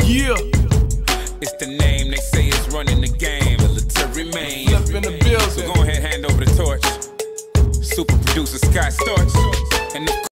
Yeah. It's the name they say is running the game. Military man. Flip in the building. So go ahead, hand over the torch. Super producer Scott Storch. And this